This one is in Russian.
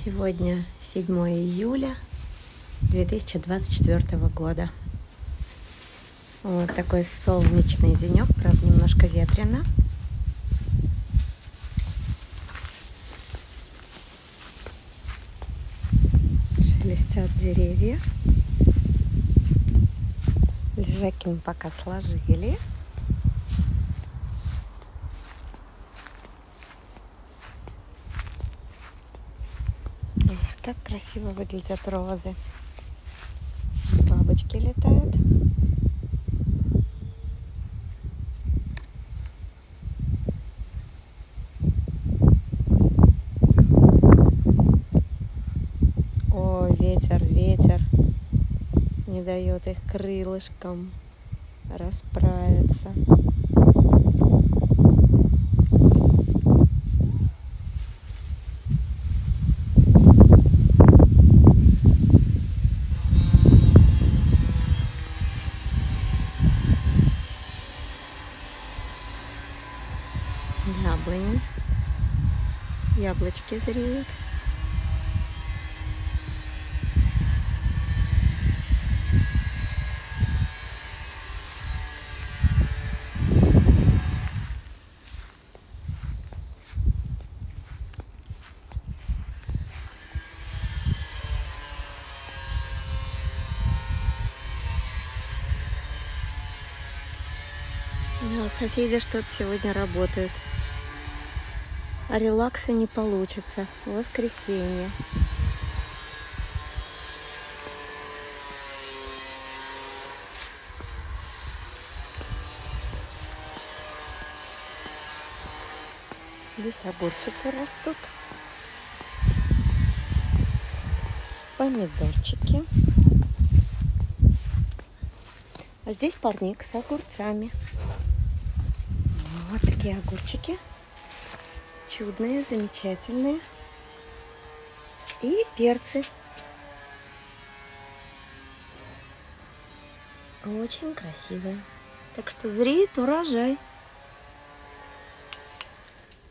Сегодня 7 июля 2024 года. Вот такой солнечный денек, правда, немножко ветрено. Шелестят деревья. Лежаки мы пока сложили. Как красиво выглядят розы. Бабочки летают. Ой, ветер не дает их крылышкам расправиться. Яблони. Яблочки зреют. Соседи что-то сегодня работают. А релакса не получится. Воскресенье. Здесь огурчики растут. Помидорчики. А здесь парник с огурцами. Вот такие огурчики. Чудные, замечательные. И перцы. Очень красивые. Так что зреет урожай.